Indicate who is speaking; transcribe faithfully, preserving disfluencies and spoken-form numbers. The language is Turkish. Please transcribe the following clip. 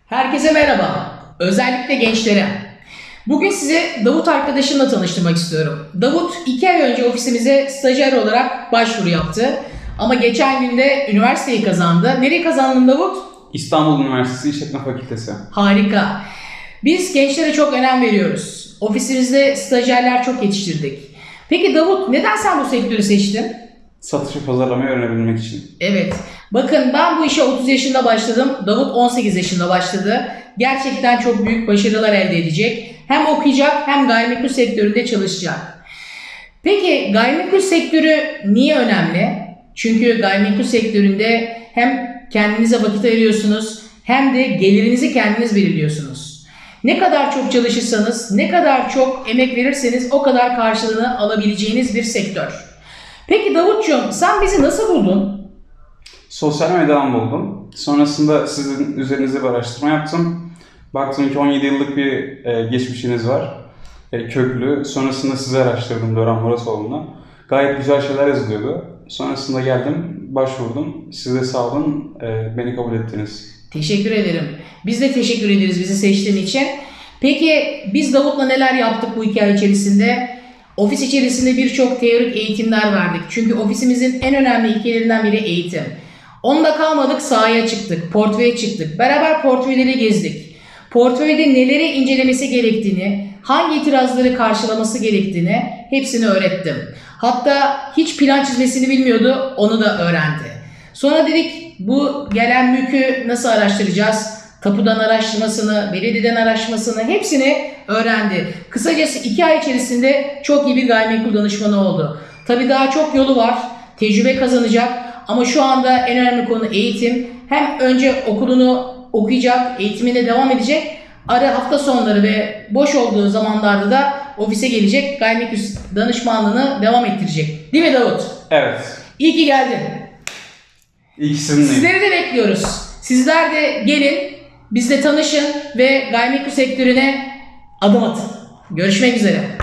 Speaker 1: Herkese merhaba. Özellikle gençlere. Bugün size Davut arkadaşımla tanıştırmak istiyorum. Davut iki ay önce ofisimize stajyer olarak başvuru yaptı. Ama geçen günde üniversiteyi kazandı. Nereye kazandın Davut?
Speaker 2: İstanbul Üniversitesi İşletme Fakültesi.
Speaker 1: Harika. Biz gençlere çok önem veriyoruz. Ofisimizde stajyerler çok yetiştirdik. Peki Davut, neden sen bu sektörü seçtin?
Speaker 2: Satışı pazarlamayı öğrenebilmek için.
Speaker 1: Evet. Bakın ben bu işe otuz yaşında başladım. Davut on sekiz yaşında başladı. Gerçekten çok büyük başarılar elde edecek. Hem okuyacak hem gayrimenkul sektöründe çalışacak. Peki gayrimenkul sektörü niye önemli? Çünkü gayrimenkul sektöründe hem kendinize vakit ayırıyorsunuz hem de gelirinizi kendiniz belirliyorsunuz. Ne kadar çok çalışırsanız, ne kadar çok emek verirseniz o kadar karşılığını alabileceğiniz bir sektör. Peki Davutcuğum, sen bizi nasıl buldun?
Speaker 2: Sosyal medyadan buldum. Sonrasında sizin üzerinize bir araştırma yaptım. Baktım ki on yedi yıllık bir e, geçmişiniz var. E, köklü. Sonrasında sizi araştırdım Dören Murasoğlu'na. Gayet güzel şeyler yazılıyordu. Sonrasında geldim, başvurdum. Siz de sağ olun, e, beni kabul ettiniz.
Speaker 1: Teşekkür ederim. Biz de teşekkür ederiz bizi seçtiğin için. Peki biz Davut'la neler yaptık bu iki ay içerisinde? Ofis içerisinde birçok teorik eğitimler verdik. Çünkü ofisimizin en önemli ilkelerinden biri eğitim. Onda kalmadık, sahaya çıktık, portföye çıktık. Beraber portföyleri gezdik. Portföyde neleri incelemesi gerektiğini, hangi itirazları karşılaması gerektiğini hepsini öğrettim. Hatta hiç plan çizmesini bilmiyordu, onu da öğrendi. Sonra dedik bu gelen mülkü nasıl araştıracağız? Tapudan araştırmasını, belediyeden araştırmasını hepsini öğrendi. Kısacası iki ay içerisinde çok iyi bir gayrimenkul danışmanı oldu. Tabii daha çok yolu var, tecrübe kazanacak ama şu anda en önemli konu eğitim. Hem önce okulunu okuyacak, eğitimine devam edecek. Ara hafta sonları ve boş olduğu zamanlarda da ofise gelecek, gayrimenkul danışmanlığını devam ettirecek. Değil mi Davut?
Speaker 2: Evet.
Speaker 1: İyi ki geldin.
Speaker 2: İyi ki sizinleyim.
Speaker 1: Sizleri de bekliyoruz. Sizler de gelin, bizle tanışın ve gayrimenkul sektörüne adım atın. Görüşmek üzere.